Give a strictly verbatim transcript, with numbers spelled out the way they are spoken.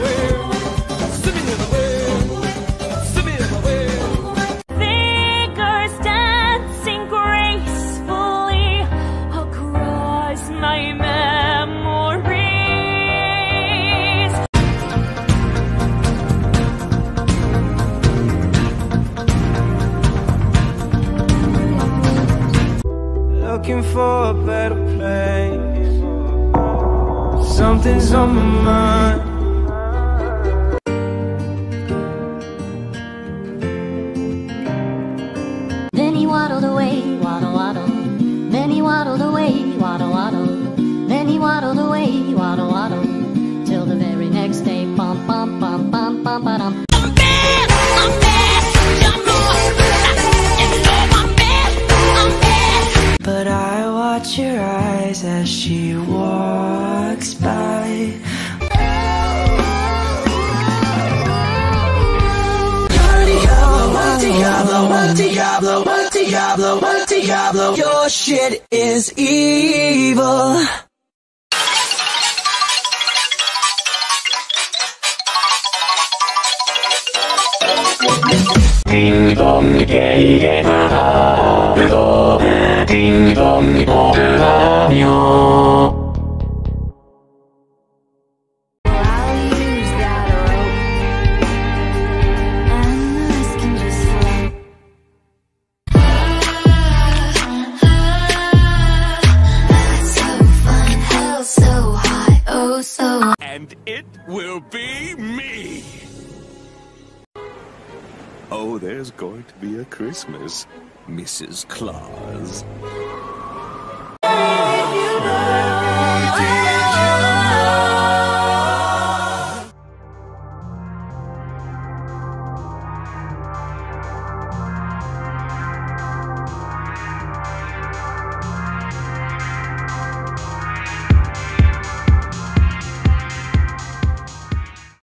Figures dancing gracefully across my memories. Looking for a better place. Something's on my mind. Then he waddled away, waddle, waddle. Then he waddled away, waddle, waddle. Then he waddled away, waddle, waddle. Till the very next day, bum, bum, bum, bum, bum, ba-dum. I'm bad, I'm bad, you know I'm bad, I'm bad. But I watch your eyes as she walks by. One Diablo, one Diablo, one Diablo, one Diablo. Your shit is evil. Ding dong, gay, gay, da da. Ding dong, da da. And it will be me! Oh, there's going to be a Christmas, Missus Claus.